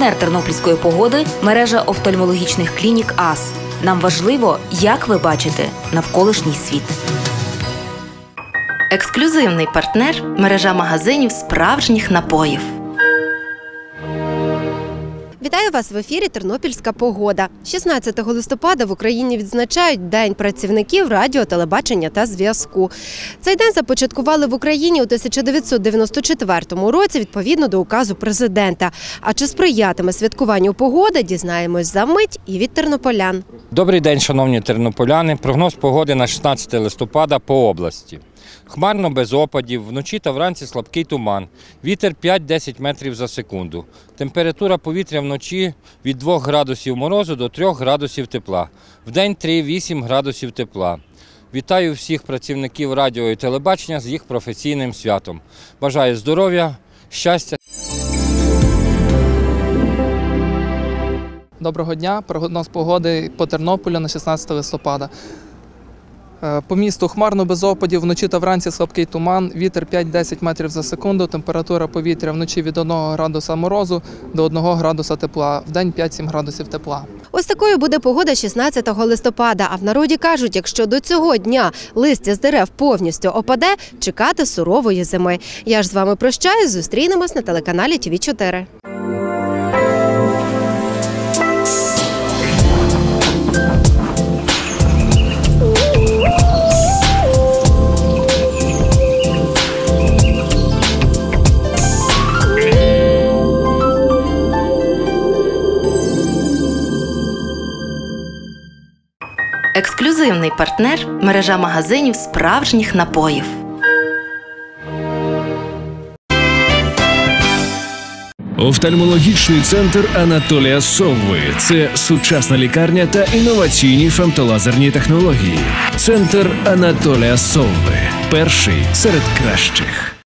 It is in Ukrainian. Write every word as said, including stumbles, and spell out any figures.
Партнер тернопільської погоди – мережа офтальмологічних клінік АС. Нам важливо, як ви бачите навколишній світ. Ексклюзивний партнер – мережа магазинів справжніх напоїв. Вітаю вас в ефірі «Тернопільська погода». шістнадцятого листопада в Україні відзначають День працівників радіо, телебачення та зв'язку. Цей день започаткували в Україні у тисяча дев'ятсот дев'яносто четвертому році відповідно до указу президента. А чи сприятиме святкуванню погода, дізнаємось за мить і від тернополян. Добрий день, шановні тернополяни. Прогноз погоди на шістнадцяте листопада по області. Хмарно без опадів, вночі та вранці слабкий туман. Вітер п'ять-десять метрів за секунду. Температура повітря вночі від двох градусів морозу до трьох градусів тепла. Вдень три-вісім градусів тепла. Вітаю всіх працівників радіо і телебачення з їх професійним святом. Бажаю здоров'я, щастя. Доброго дня. Прогноз погоди по Тернополю на шістнадцяте листопада. По місту хмарно без опадів, вночі та вранці слабкий туман, вітер п'ять-десять метрів за секунду, температура повітря вночі від одного градуса морозу до одного градуса тепла, вдень п'ять-сім градусів тепла. Ось такою буде погода шістнадцятого листопада. А в народі кажуть, якщо до цього дня листя з дерев повністю опаде, чекати сурової зими. Я ж з вами прощаюсь, зустрінемось на телеканалі Ті Ві чотири. Ексклюзивний партнер – мережа магазинів справжніх напоїв. Офтальмологічний центр Анатолія Совви – це сучасна лікарня та інноваційні фемтолазерні технології. Центр Анатолія Совви – перший серед кращих.